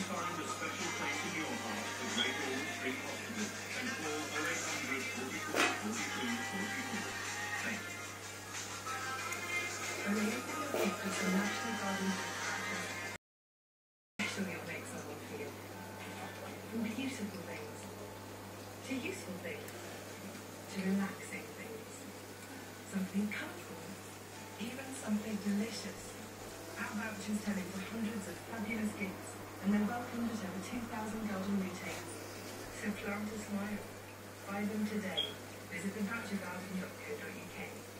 find a special place in your heart at Regal Hospital and call 0800 44 42 44. Thank you. When they open your gift to the National Garden special you'll make someone feel. From beautiful things to useful things to relaxing things. Something comfortable, even something delicious. Our vouchers turn into hundreds of fabulous gifts and they're welcomed at over 2,000 golden retailers. So plant a smile. Buy them today. Visit thevouchergarden.co.uk.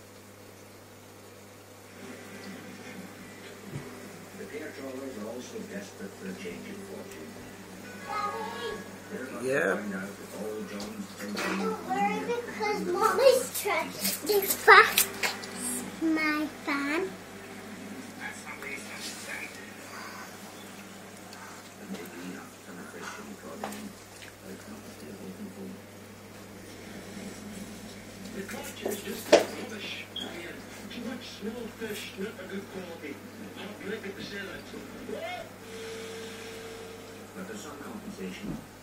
The peanut trawlers are also desperate for a change in fortune. Yeah. Don't worry because Mommy's trying to fast my fan. The clarkki is just rubbish. Too much small fish, not a good quality. I'll break it to say that. But there's some compensation.